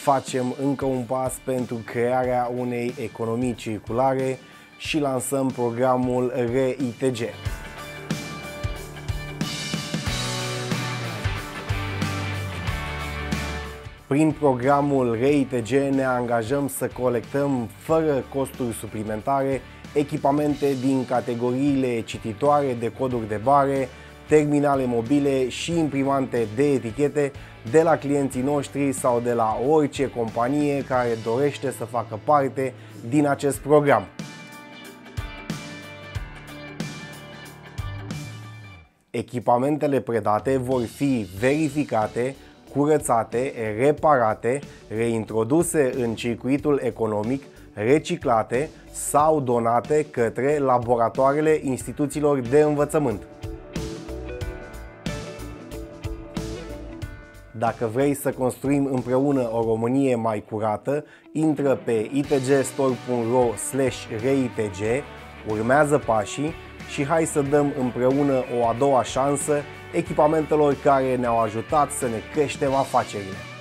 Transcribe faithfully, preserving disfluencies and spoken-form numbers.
facem încă un pas pentru crearea unei economii circulare și lansăm programul R I T G. Prin programul R I T G ne angajăm să colectăm fără costuri suplimentare echipamente din categoriile cititoare de coduri de bare, terminale mobile și imprimante de etichete de la clienții noștri sau de la orice companie care dorește să facă parte din acest program. Echipamentele predate vor fi verificate, curățate, reparate, reintroduse în circuitul economic, reciclate sau donate către laboratoarele instituțiilor de învățământ. Dacă vrei să construim împreună o Românie mai curată, intră pe i t g store punct r o slash r i t g, urmează pașii și hai să dăm împreună o a doua șansă echipamentelor care ne-au ajutat să ne creștem afacerile.